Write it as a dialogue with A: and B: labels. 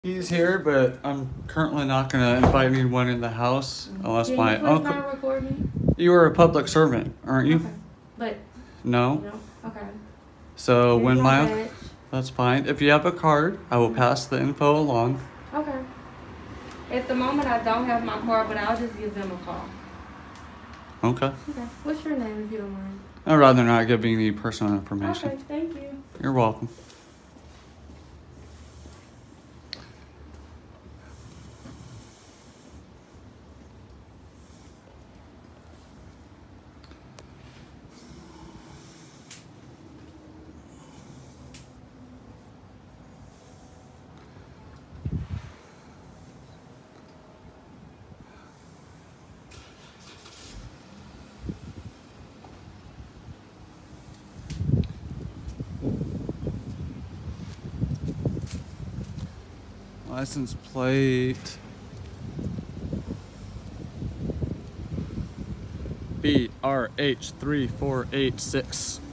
A: He's here, but I'm currently not going to invite anyone in the house unless my uncle.
B: Not record me?
A: You are a public servant, aren't you?
B: Okay. But
A: no.
B: No. Okay.
A: So
B: Here's
A: when
B: my
A: my
B: badge.
A: that's fine. If you have a card, I will pass the info along.
B: Okay. At the moment, I don't have my card, but I'll just give them a call.
A: Okay.
B: Okay. What's your name, if you don't mind?
A: I'd rather not give any personal information.
B: Okay. Thank you.
A: You're welcome. License plate BRH3486.